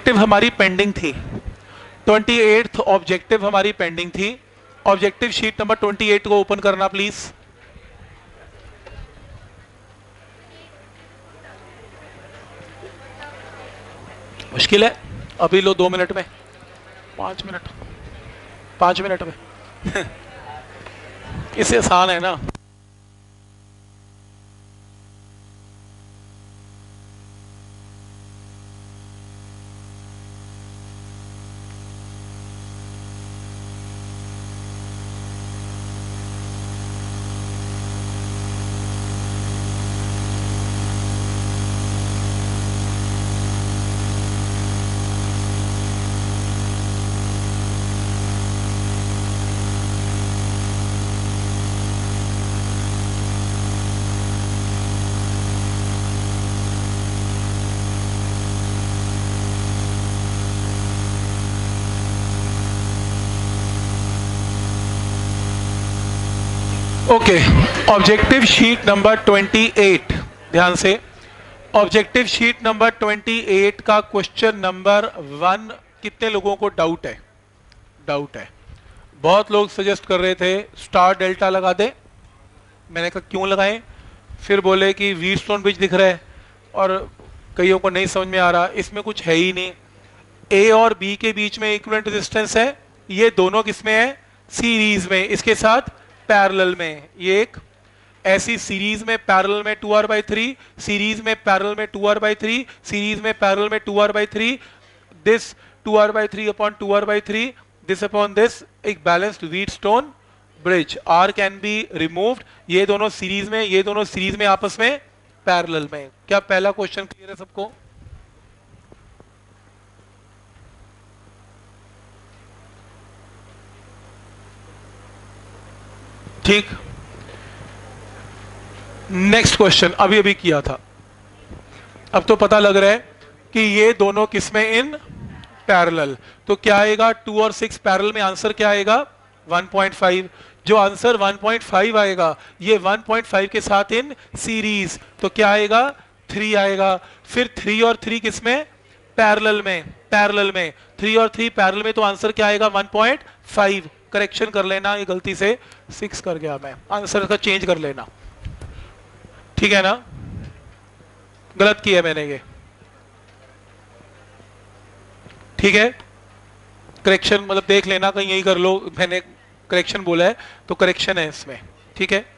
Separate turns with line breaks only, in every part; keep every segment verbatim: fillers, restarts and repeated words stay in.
Objective हमारी pending थी, twenty eighth objective हमारी पेंडिंग थी। Objective sheet number twenty eight को ओपन करना प्लीज। मुश्किल है, अभी लो दो मिनट में, पांच मिनट पांच मिनट में इससे आसान है ना। Okay, objective sheet number twenty eight, ध्यान से। Objective sheet number twenty eight का क्वेश्चन नंबर वन कितने लोगों को डाउट है? डाउट है। बहुत लोग सजेस्ट कर रहे थे स्टार डेल्टा लगा दे, मैंने कहा क्यों लगाएं, फिर बोले कि व्हीटस्टोन ब्रिज दिख रहा है, और कईयों को नहीं समझ में आ रहा, इसमें कुछ है ही नहीं। ए और बी के बीच में इक्विवेलेंट रेजिस्टेंस है, ये दोनों किसमें है? सीरीज में, इसके साथ पैरेलल में। ये एक ऐसी सीरीज में पैरेलल में two R by three, series में पैरेलल में two R by three, series में पैरेलल में two R by three, this two R by three upon two R by three, this upon this, एक balanced Wheatstone bridge. R can be removed, ये दोनों series में, ये दोनों series में आपस में पैरेलल में। क्या पहला क्वेश्चन क्लियर है सबको? ठीक। नेक्स्ट क्वेश्चन अभी अभी किया था, अब तो पता लग रहा है कि ये दोनों किसमें? In parallel. तो क्या आएगा? टू और सिक्स पैरेलल में, आंसर क्या आएगा? One point five. जो आंसर वन पॉइंट फाइव आएगा, ये वन पॉइंट फाइव के साथ इन सीरीज, तो क्या आएगा? थ्री आएगा। फिर थ्री और थ्री किसमें? पैरेलल में, पैरेलल में, थ्री और थ्री पैरेलल में, तो आंसर क्या आएगा? One point five. करेक्शन कर लेना, ये गलती से सिक्स कर गया मैं, आंसर का चेंज कर लेना, ठीक है ना? गलत किया मैंने ये, ठीक है? करेक्शन मतलब देख लेना, कहीं यही कर लो, मैंने करेक्शन बोला है तो करेक्शन है इसमें, ठीक है?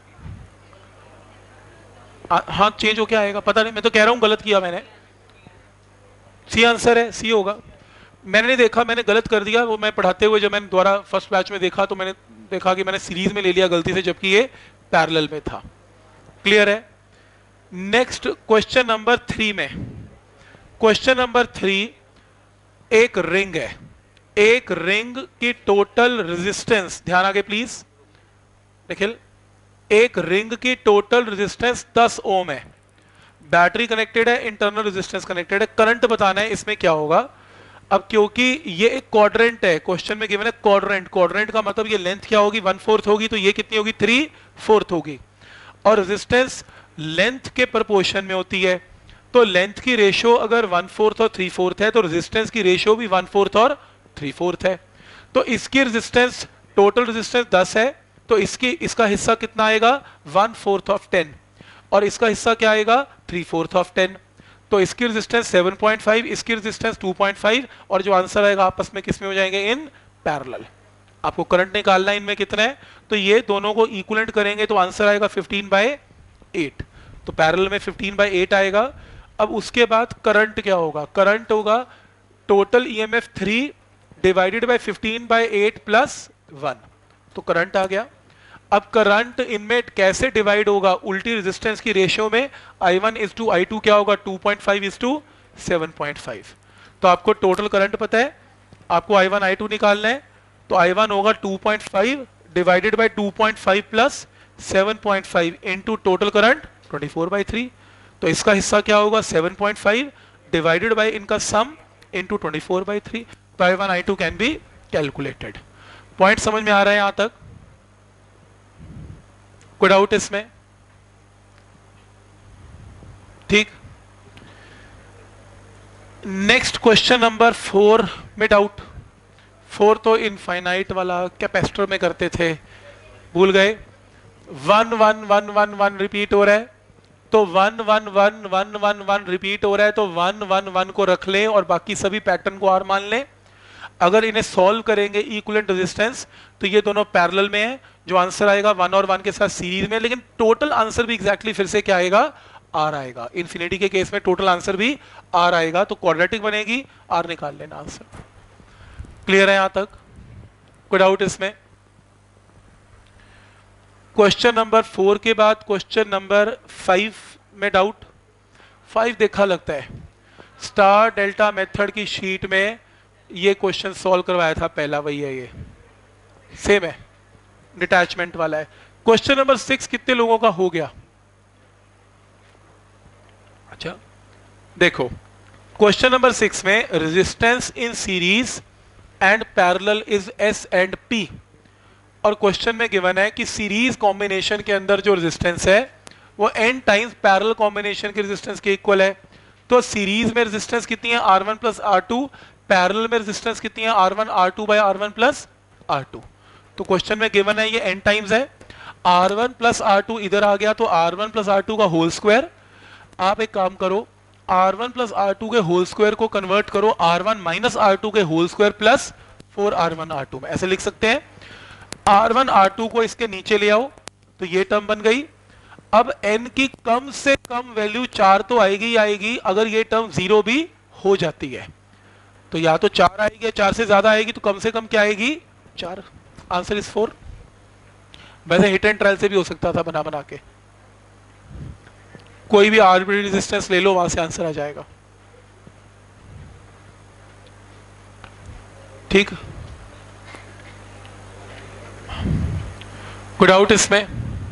हाँ, चेंज हो क्या आएगा पता नहीं, मैं तो कह रहा हूं गलत किया मैंने। सी आंसर है, सी होगा। मैंने नहीं देखा, मैंने गलत कर दिया, वो मैं पढ़ाते हुए जब मैंने दोबारा फर्स्ट बैच में देखा तो मैंने देखा कि मैंने सीरीज में ले लिया गलती से, जबकि ये पैरेलल में था। क्लियर है? नेक्स्ट क्वेश्चन नंबर थ्री में, क्वेश्चन नंबर थ्री, एक रिंग है, एक रिंग की टोटल रेजिस्टेंस, ध्यान आगे प्लीज निखिल, एक रिंग की टोटल रेजिस्टेंस दस ओम है, बैटरी कनेक्टेड है, इंटरनल रेजिस्टेंस कनेक्टेड है, करंट बताना है इसमें क्या होगा। अब क्योंकि ये एक क्वाड्रेंट है, क्वेश्चन में गिवन है क्वाड्रेंट, क्वाड्रेंट का मतलब ये लेंथ क्या होगी? वन फोर्थ होगी, तो ये कितनी होगी? थ्री फोर्थ होगी। और रेजिस्टेंस लेंथ के प्रोपोर्शन में होती है, तो लेंथ की रेशियो अगर वन फोर्थ और थ्री फोर्थ है, तो रेजिस्टेंस की रेशियो भी वन फोर्थ और थ्री फोर्थ है। तो इसकी रेजिस्टेंस, टोटल रेजिस्टेंस दस है, तो इसकी इसका हिस्सा कितना आएगा? वन फोर्थ ऑफ टेन, और इसका हिस्सा क्या आएगा? Three fourth of ten. तो इसकी रेजिस्टेंस सेवन पॉइंट फाइव, इसकी रेजिस्टेंस टू पॉइंट फाइव, और जो आंसर आएगा आपस में किसमें हो जाएंगे? In parallel. आपको करंट निकालना है इनमें कितना है, तो ये दोनों को इक्विवेलेंट करेंगे तो आंसर आएगा फिफ्टीन बाय एट, तो पैरेलल में फिफ्टीन बाय एट आएगा। अब उसके बाद करंट क्या होगा? करंट होगा total EMF three divided by fifteen by eight plus one, तो करंट आ गया। अब करंट इनमें कैसे डिवाइड होगा? उल्टी रेजिस्टेंस की रेशियो में, I one is to I two क्या होगा? Two point five is to seven point five. तो आपको टोटल करंट पता है, आपको आई वन आई टू निकालना है, तो आई वन होगा two point five divided by two point five plus seven point five into total current twenty four by three. तो इसका हिस्सा क्या होगा? Seven point five divided by इनका sum into twenty four by three. तो I one I two can be calculated. Point समझ में आ रहा है यहां तक? कोई डाउट इसमें? ठीक। नेक्स्ट क्वेश्चन नंबर फोर में डाउट। फोर तो इनफाइनाइट वाला कैपेसिटर में करते थे, भूल गए। One one one one one repeat हो रहा है, तो one one one one one one repeat हो रहा है, तो वन वन वन को रख लें और बाकी सभी पैटर्न को आर मान लें। अगर इन्हें सॉल्व करेंगे इक्विवेलेंट रेजिस्टेंस, तो ये दोनों पैरेलल में है, जो आंसर आएगा वन और वन के साथ सीरीज में। लेकिन टोटल आंसर भी एग्जैक्टली फिर से क्या आएगा, आर आएगा। इन्फिनिटी के केस में टोटल आंसर भी आर आएगा, तो क्वाड्रेटिक बनेगी, आर निकाल लेना आंसर। क्लियर है यहां तक? कोई डाउट इसमें? क्वेश्चन नंबर फोर के बाद क्वेश्चन नंबर फाइव में डाउट। फाइव देखा लगता है, स्टार डेल्टा मेथड की शीट में ये क्वेश्चन सॉल्व करवाया था पहला, वही है, ये सेम है, डिटैचमेंट वाला है। क्वेश्चन नंबर सिक्स कितने लोगों का हो गया? अच्छा देखो, क्वेश्चन नंबर सिक्स में resistance in series and parallel is S and P, और क्वेश्चन में गिवन है कि सीरीज कॉम्बिनेशन के अंदर जो रेजिस्टेंस है वो एन टाइम्स पैरेलल कॉम्बिनेशन के रेजिस्टेंस के इक्वल है। तो सीरीज में रेजिस्टेंस कितनी है, R one plus R two, parallel में रेजिस्टेंस कितनी है, R one R two by R one plus R two. तो क्वेश्चन में गिवन है ये एन टाइम्स है, R one plus R two इधर आ गया, तो R one plus R two का होल स्क्वायर। आप एक काम करो, R one plus R two के होल स्क्वायर को कन्वर्ट करो R one minus R two के whole square plus four R one R two में, ऐसे लिख सकते हैं। आर वन आर टू को इसके नीचे ले आओ, तो ये टर्म बन गई। अब n की कम से कम वैल्यू चार तो आएगी आएगी, अगर ये टर्म जीरो भी हो जाती है तो या तो चार आएगी, चार से ज्यादा आएगी तो कम से कम क्या आएगी, चार। Answer is four. वैसे हिट एंड ट्रायल से भी हो सकता था बना बना के, कोई भी आर्बिट्रेरी रेजिस्टेंस ले लो, वहां से आंसर आ जाएगा। ठीक, कोई डाउट इसमें?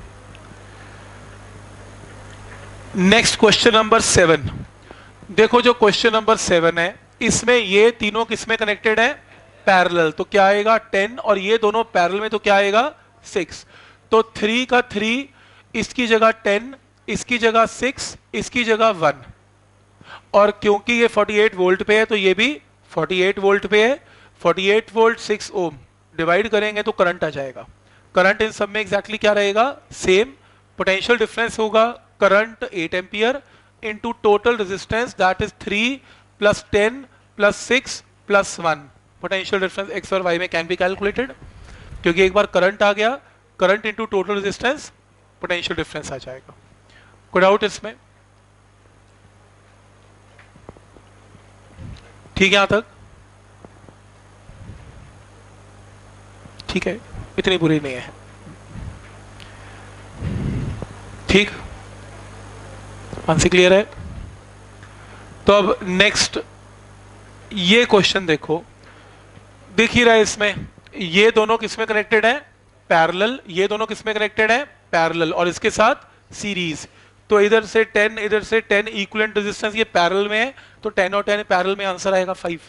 Next question number seven. देखो जो क्वेश्चन नंबर सेवन है, इसमें ये तीनों किसमें कनेक्टेड है, पैरेलल, तो क्या आएगा टेन, और ये दोनों पैरेलल में तो क्या आएगा सिक्स। तो थ्री का थ्री, इसकी जगह टेन, इसकी जगह सिक्स, इसकी जगह वन, और क्योंकि ये अड़तालीस वोल्ट पे है तो ये भी अड़तालीस वोल्ट पे है। अड़तालीस वोल्ट सिक्स ओम डिवाइड करेंगे तो करंट आ जाएगा। करंट इन सब में एग्जैक्टली क्या रहेगा, सेम। पोटेंशियल डिफरेंस होगा current eight ampere into total resistance that is three plus ten plus six plus one. Potential difference X और वाई में कैन बी कैलकुलेटेड, क्योंकि एक बार करंट आ गया, current into total resistance, potential difference आ जाएगा। कोई डाउट इसमें? ठीक है यहां तक? ठीक है, इतनी बुरी नहीं है। ठीक, आंसर क्लियर है? तो अब नेक्स्ट ये क्वेश्चन देखो, दिख ही रहा है इसमें, ये दोनों किसमें कनेक्टेड है, पैरेलल, ये दोनों किसमें कनेक्टेड है, पैरेलल, और इसके साथ सीरीज। तो इधर से टेन, इधर से टेन, इक्विवेलेंट रेजिस्टेंस ये पैरेलल में है, तो टेन और टेन पैरेलल में, आंसर आएगा फाइव।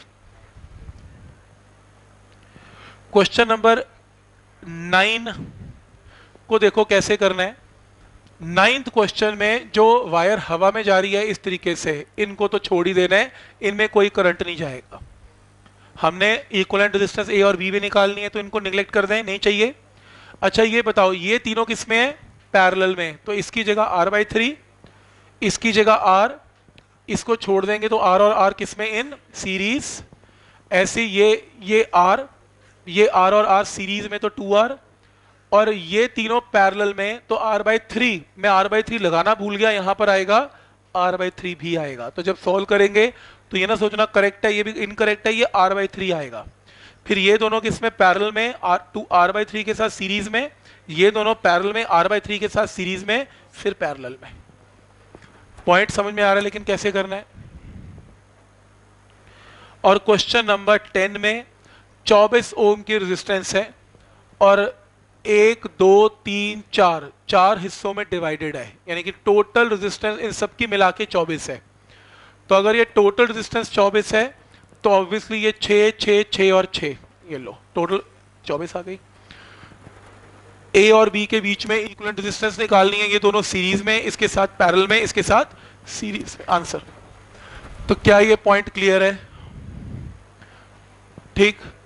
क्वेश्चन नंबर नाइन को देखो कैसे करना है। नाइन्थ क्वेश्चन में जो वायर हवा में जा रही है इस तरीके से, इनको तो छोड़ ही देना है, इनमें कोई करंट नहीं जाएगा। हमने इक्विवेलेंट रेजिस्टेंस ए और बी भी निकालनी है, तो इनको निगलेक्ट कर दें, नहीं चाहिए। अच्छा ये बताओ, ये तीनों किसमें है, पैरेलल में, तो इसकी जगह आर बाई थ्री, इसकी जगह आर, इसको छोड़ देंगे तो आर और आर किसमें, इन सीरीज। ऐसे ये ये आर, ये आर और आर सीरीज में, तो टू आर, और ये तीनों पैरेलल में, तो आर बाई थ्री, मैं आर बाई थ्री लगाना भूल गया, यहां पर आएगा आर बाई थ्री भी आएगा। तो जब सॉल्व करेंगे तो ये ना सोचना करेक्ट है, ये भी इनकरेक्ट है, ये आर बाई थ्री आएगा। फिर ये दोनों किसमें, पैरेलल में, R two R by three के साथ सीरीज में, ये दोनों पैरेलल में आर बाई थ्री के साथ सीरीज में, फिर पैरेलल में। पॉइंट समझ में आ रहा है, लेकिन कैसे करना है। और क्वेश्चन नंबर टेन में चौबीस ओम की रेजिस्टेंस है और एक दो तीन चार चार हिस्सों में डिवाइडेड है, यानी कि टोटल रेजिस्टेंस इन सब की मिला के चौबीस है। तो अगर ये टोटल रेजिस्टेंस चौबीस है तो ऑब्वियसली ये छः छः छः और छः, ये लो टोटल चौबीस आ गई। ए और बी के बीच में इक्विवेलेंट रेजिस्टेंस निकालनी है, ये दोनों सीरीज में, इसके साथ पैरेलल में, इसके साथ सीरीज में। आंसर तो क्या ये पॉइंट क्लियर है? ठीक।